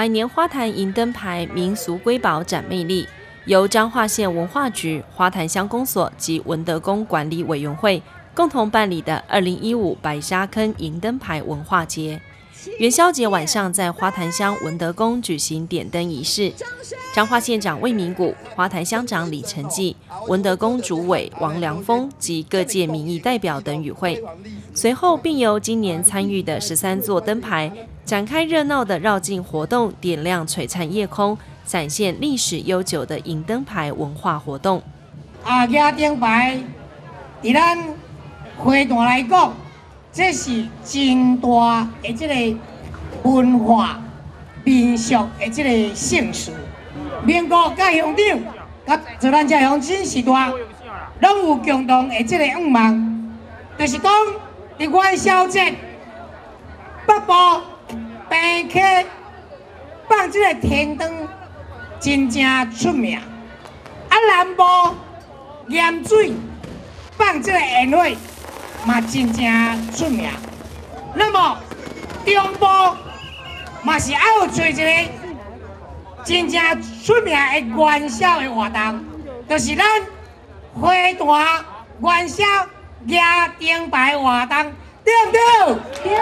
百年花坛银灯牌民俗瑰宝展魅力，由彰化县文化局、花坛乡公所及文德宫管理委员会共同办理的2015白沙坑银灯牌文化节。元宵节晚上在花坛乡文德宫举行点灯仪式，彰化县长魏明谷、花坛乡长李成纪、文德宫主委王良峰及各界民意代表等与会。随后并由今年参与的13座灯牌展开热闹的绕境活动，点亮璀璨夜空，展现历史悠久的银灯牌文化活动。 野灯牌，伫咱花坛来讲，这是真大的这个文化民俗的这个盛事。民国甲乡长，甲做咱这乡亲时代，拢有共同的这个愿望，就是讲伫元宵节，北部平溪放这个天灯，真正出名。南部盐水放这个烟火，嘛真正出名。那么中部嘛是爱有找一个真正出名的元宵的活动，就是咱花坛元宵野灯牌活动，对不对？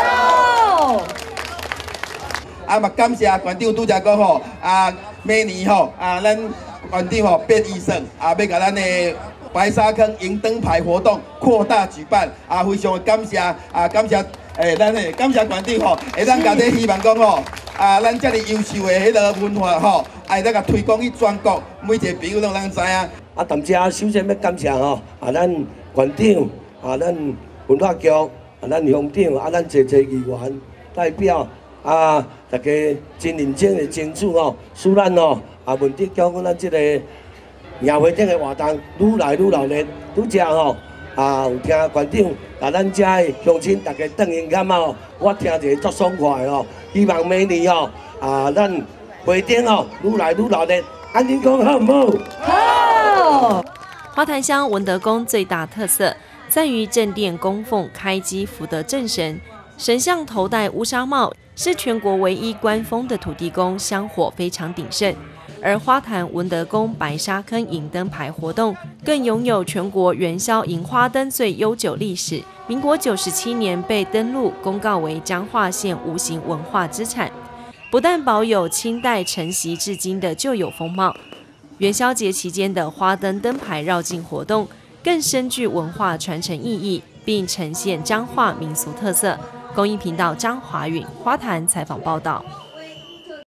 对。嘛感谢馆长拄则讲吼，明年吼，咱馆长吼变医生，要甲咱的白沙坑银灯牌活动扩大举办，非常感谢感谢咱的感谢馆长吼，会当甲这希望讲吼，咱遮尔优秀的迄个文化吼，会当甲推广去全国，每一个朋友拢能知影。 同时首先要感谢吼，咱馆长，咱文化局，咱乡长，咱侪议员代表，大家真认真的争取吼，使咱吼文德宫咱这个夜花灯的活动愈来愈热烈。拄则吼有听馆长咱遮的乡亲大家转因感吼，我听者足爽快吼。希望明年吼咱花灯吼愈来愈热烈，安尼讲好唔好？ 好。花坛乡文德宫最大特色在于正殿供奉开基福德正神，神像头戴乌纱帽，是全国唯一官封的土地公，香火非常鼎盛。而花坛文德宫白沙坑银灯牌活动更拥有全国元宵银花灯最悠久历史，民国97年被登录公告为彰化县无形文化资产，不但保有清代承袭至今的旧有风貌，元宵节期间的花灯灯牌绕境活动更深具文化传承意义，并呈现彰化民俗特色。公益频道张华允花坛采访报道。